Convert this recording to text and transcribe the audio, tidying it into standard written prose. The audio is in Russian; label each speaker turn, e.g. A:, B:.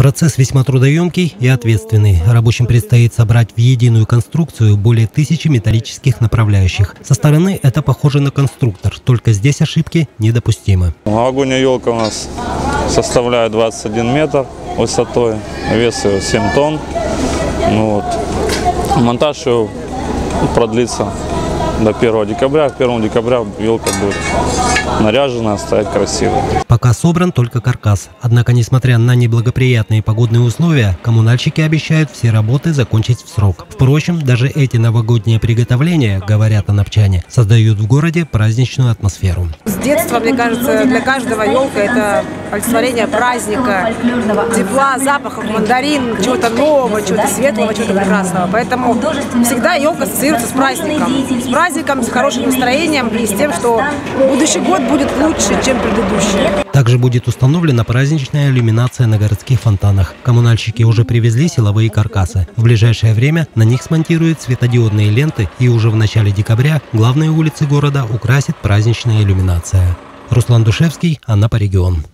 A: Процесс весьма трудоемкий и ответственный. Рабочим предстоит собрать в единую конструкцию более 1000 металлических направляющих. Со стороны это похоже на конструктор, только здесь ошибки недопустимы.
B: Новогодняя елка у нас составляет 21 метр высотой, вес ее 7 тонн. Монтаж ее продлится до 1 декабря. К 1 декабря елка будет наряжена, стоять красиво.
A: Пока собран только каркас. Однако, несмотря на неблагоприятные погодные условия, коммунальщики обещают все работы закончить в срок. Впрочем, даже эти новогодние приготовления, говорят анапчане, создают в городе праздничную атмосферу.
C: С детства, мне кажется, для каждого елка – это олицетворение праздника, тепла, запахов, мандарин, чего-то нового, чего-то светлого, чего-то прекрасного. Поэтому всегда елка ассоциируется с праздником, с хорошим настроением и с тем, что будущий год будет лучше, чем предыдущий.
A: Также будет установлена праздничная иллюминация на городских фонтанах. Коммунальщики уже привезли силовые каркасы. В ближайшее время на них смонтируют светодиодные ленты, и уже в начале декабря главные улицы города украсит праздничная иллюминация. Руслан Душевский, Анапа регион.